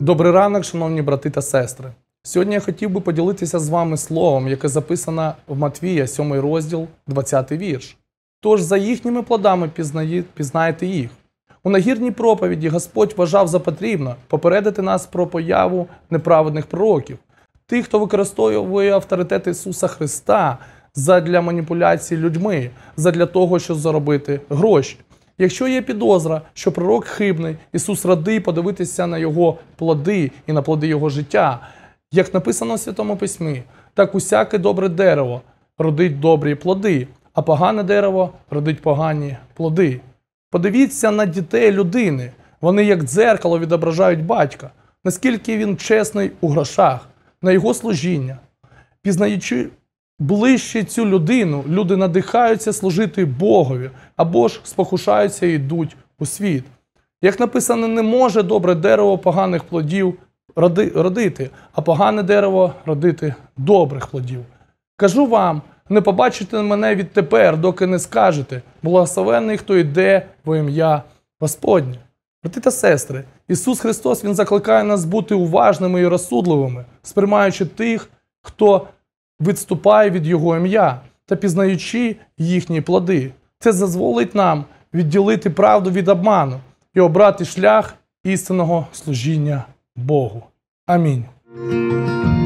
Добрий ранок, шановні брати та сестри. Сьогодні я хотів би поділитися з вами словом, яке записано в Матвія, 7 розділ, 20 вірш. Тож за їхніми плодами пізнаєте їх. У нагірній проповіді Господь вважав за потрібно попередити нас про появу неправедних пророків, тих, хто використовує авторитет Ісуса Христа задля маніпуляції людьми, задля того, щоб заробити гроші. Якщо є підозра, що пророк хибний, Ісус радий подивитися на його плоди і на плоди його життя. Як написано в Святому Письмі, так усяке добре дерево родить добрі плоди, а погане дерево родить погані плоди. Подивіться на дітей людини. Вони як дзеркало відображають батька, наскільки він чесний у грошах, на його служіння. Пізнаючи ближче цю людину, люди надихаються служити Богові, або ж спокушаються і йдуть у світ. Як написано, не може добре дерево поганих плодів родити, а погане дерево родити добрих плодів. Кажу вам, не побачите мене відтепер, доки не скажете: благословенний, хто йде во ім'я Господнє. Брати та сестри, Ісус Христос, Він закликає нас бути уважними і розсудливими, сприймаючи тих, хто відступає від Його ім'я та пізнаючи їхні плоди. Це дозволить нам відділити правду від обману і обрати шлях істинного служіння Богу. Амінь.